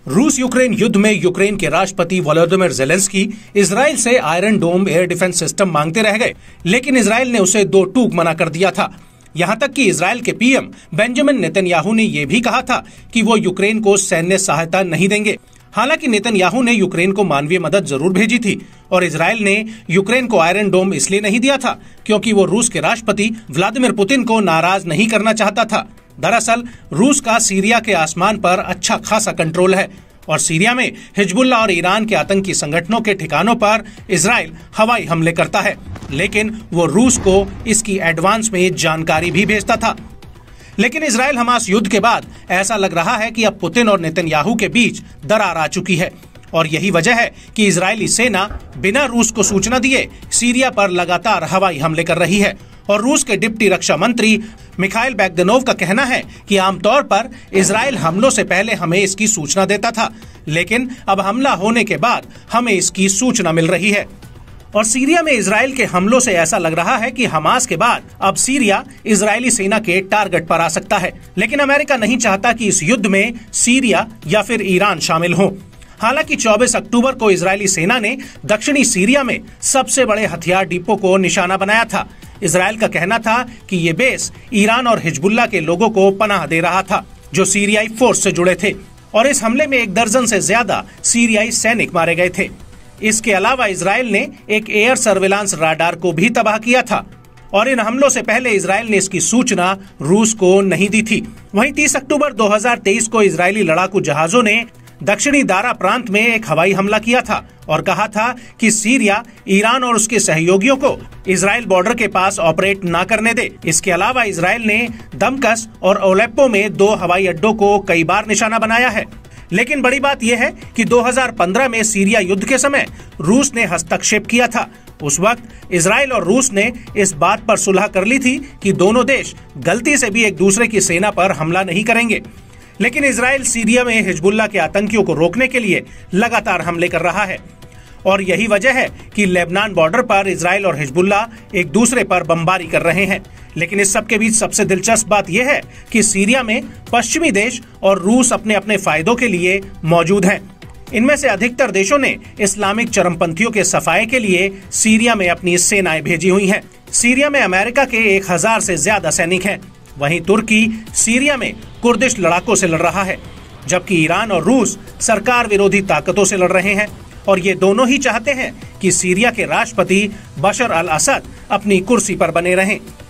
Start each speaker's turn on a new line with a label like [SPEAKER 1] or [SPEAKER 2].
[SPEAKER 1] रूस यूक्रेन युद्ध में यूक्रेन के राष्ट्रपति वोलोदिमीर ज़ेलेंस्की इजराइल से Iron Dome air defence system मांगते रह गए, लेकिन इजराइल ने उसे दो टूक मना कर दिया था। यहां तक कि इजराइल के पीएम बेंजामिन नेतन्याहू ने यह भी कहा था कि वो यूक्रेन को सैन्य सहायता नहीं देंगे। हालांकि नेतन्याहू ने यूक्रेन को मानवीय मदद जरूर भेजी थी और इजराइल ने यूक्रेन को आयरन डोम इसलिए नहीं दिया था क्योंकि वो रूस के राष्ट्रपति व्लादिमीर पुतिन को नाराज नहीं करना चाहता था। दरअसल रूस का सीरिया के आसमान पर अच्छा खासा कंट्रोल है और सीरिया में हिजबुल्लाह और ईरान के आतंकी संगठनों के ठिकानों पर इजराइल हवाई हमले करता है, लेकिन वो रूस को इसकी एडवांस में जानकारी भी भेजता था। लेकिन इजराइल हमास युद्ध के बाद ऐसा लग रहा है कि अब पुतिन और नेतन्याहू के बीच दरार आ चुकी है और यही वजह है कि इजरायली सेना बिना रूस को सूचना दिए सीरिया पर लगातार हवाई हमले कर रही है। और रूस के डिप्टी रक्षा मंत्री मिखाइल बैगदनोव का कहना है कि आमतौर पर इजराइल हमलों से पहले हमें इसकी सूचना देता था, लेकिन अब हमला होने के बाद हमें इसकी सूचना मिल रही है। और सीरिया में इजराइल के हमलों से ऐसा लग रहा है कि हमास के बाद अब सीरिया इजरायली सेना के टारगेट पर आ सकता है, लेकिन अमेरिका नहीं चाहता कि इस युद्ध में सीरिया या फिर ईरान शामिल हो। हालांकि 24 अक्टूबर को इजरायली सेना ने दक्षिणी सीरिया में सबसे बड़े हथियार डिपो को निशाना बनाया था। इजराइल का कहना था कि ये बेस ईरान और हिजबुल्लाह के लोगों को पनाह दे रहा था जो सीरियाई फोर्स से जुड़े थे और इस हमले में 1 दर्जन से ज्यादा सीरियाई सैनिक मारे गए थे। इसके अलावा इजराइल ने एक एयर सर्विलांस राडार को भी तबाह किया था और इन हमलों से पहले इजराइल ने इसकी सूचना रूस को नहीं दी थी। वहीं 30 अक्टूबर 2023 को इजरायली लड़ाकू जहाजों ने दक्षिणी दारा प्रांत में एक हवाई हमला किया था और कहा था कि सीरिया ईरान और उसके सहयोगियों को इजराइल बॉर्डर के पास ऑपरेट ना करने दे। इसके अलावा इजराइल ने दमकस और ओलेप्पो में 2 हवाई अड्डों को कई बार निशाना बनाया है। लेकिन बड़ी बात यह है कि 2015 में सीरिया युद्ध के समय रूस ने हस्तक्षेप किया था। उस वक्त इजराइल और रूस ने इस बात पर सुलह कर ली थी कि दोनों देश गलती से भी एक दूसरे की सेना पर हमला नहीं करेंगे, लेकिन इजराइल सीरिया में हिजबुल्लाह के आतंकियों को रोकने के लिए लगातार हमले कर रहा है और यही वजह है कि लेबनान बॉर्डर पर इजराइल और हिजबुल्लाह एक दूसरे पर बमबारी कर रहे हैं। लेकिन इस सब के बीच सबसे दिलचस्प बात यह है कि सीरिया में पश्चिमी देश और रूस अपने अपने फायदों के लिए मौजूद हैं। इनमें से अधिकतर देशों ने इस्लामिक चरमपंथियों के सफाये के लिए सीरिया में अपनी सेनाएं भेजी हुई हैं। सीरिया में अमेरिका के 1000 से ज्यादा सैनिक हैं। वहीं तुर्की सीरिया में कुर्दिश लड़ाकों से लड़ रहा है, जबकि ईरान और रूस सरकार विरोधी ताकतों से लड़ रहे हैं और ये दोनों ही चाहते हैं कि सीरिया के राष्ट्रपति बशर अल असद अपनी कुर्सी पर बने रहें।